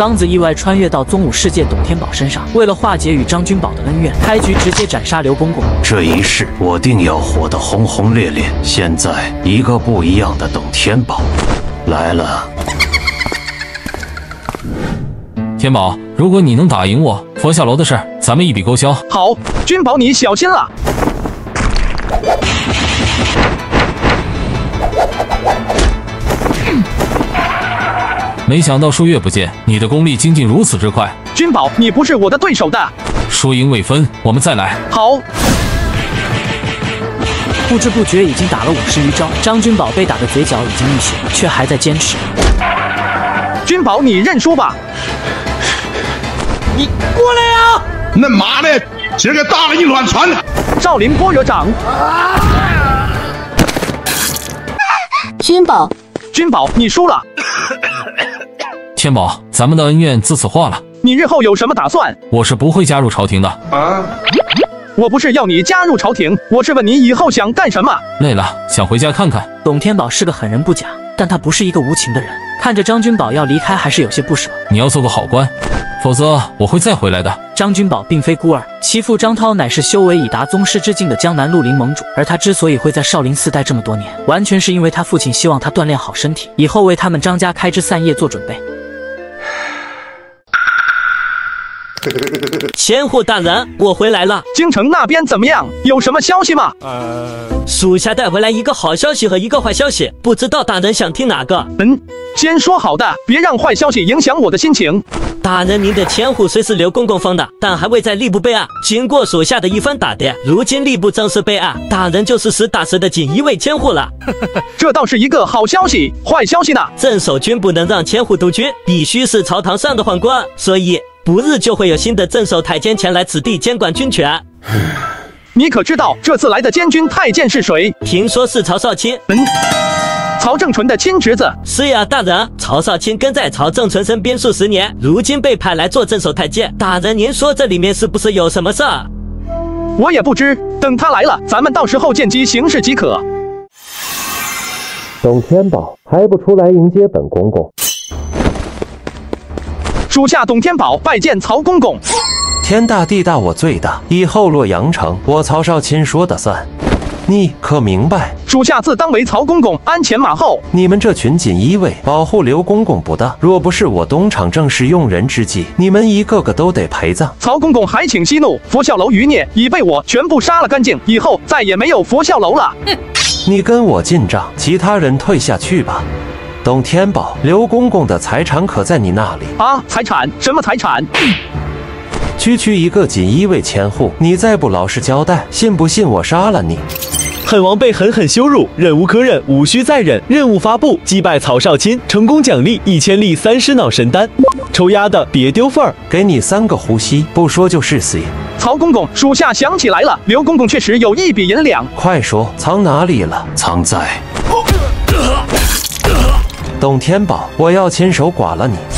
刚子意外穿越到宗武世界董天宝身上，为了化解与张君宝的恩怨，开局直接斩杀刘公公。 这一世我定要活得轰轰烈烈。现在一个不一样的董天宝来了。 天宝，如果你能打赢我，佛笑楼的事咱们一笔勾销。 好，君宝你小心了。 没想到数月不见，你的功力精进如此之快。 君宝，你不是我的对手的。 输赢未分，我们再来。 好。 不知不觉已经打了50余招，张君宝被打的嘴角已经溢血，却还在坚持。 君宝，你认输吧。 你过来呀！那妈的，今儿个打了你乱窜！ 少林般若掌。 君宝， 君宝，你输了。 天宝，咱们的恩怨自此化了。 你日后有什么打算？ 我是不会加入朝廷的。 啊！我不是要你加入朝廷，我是问你以后想干什么。 累了，想回家看看。 董天宝是个狠人不假，但他不是一个无情的人。看着张君宝要离开，还是有些不舍。 你要做个好官，否则我会再回来的。 张君宝并非孤儿，其父张涛乃是修为已达宗师之境的江南绿林盟主，而他之所以会在少林寺待这么多年，完全是因为他父亲希望他锻炼好身体，以后为他们张家开枝散叶做准备。 千户大人，我回来了。 京城那边怎么样？有什么消息吗？ 属下带回来一个好消息和一个坏消息，不知道大人想听哪个？ 先说好的，别让坏消息影响我的心情。 大人，您的千户虽是刘公公封的，但还未在吏部备案。经过属下的一番打点，如今吏部正式备案，大人就是实打实的锦衣卫千户了。 这倒是一个好消息，坏消息呢？ 镇守军不能让千户独居，必须是朝堂上的宦官，所以。 不日就会有新的镇守太监前来此地监管军权。 你可知道这次来的监军太监是谁？ 听说是曹少卿。 曹正纯的亲侄子。 是呀，大人。曹少卿跟在曹正纯身边数10年，如今被派来做镇守太监。大人，您说这里面是不是有什么事儿？ 我也不知，等他来了，咱们到时候见机行事即可。 董天宝还不出来迎接本公公？ 属下董天宝拜见曹公公。 天大地大，我最大。以后洛阳城，我曹少卿说的算。你可明白？ 属下自当为曹公公鞍前马后。 你们这群锦衣卫保护刘公公不当，若不是我东厂正是用人之际，你们一个个都得陪葬。 曹公公还请息怒，佛笑楼余孽已被我全部杀了干净，以后再也没有佛笑楼了。 你跟我进账，其他人退下去吧。 董天宝，刘公公的财产可在你那里啊？财产？什么财产？ 区一个锦衣卫千户，你再不老实交代，信不信我杀了你？ 狠王被狠狠羞辱，忍无可忍，无需再忍。任务发布：击败曹少卿，成功奖励1000粒30脑神丹。抽丫的别丢份儿， 给你3个呼吸，不说就是死。 曹公公，属下想起来了，刘公公确实有一笔银两。 快说，藏哪里了？ 藏在。 董天宝，我要亲手剐了你！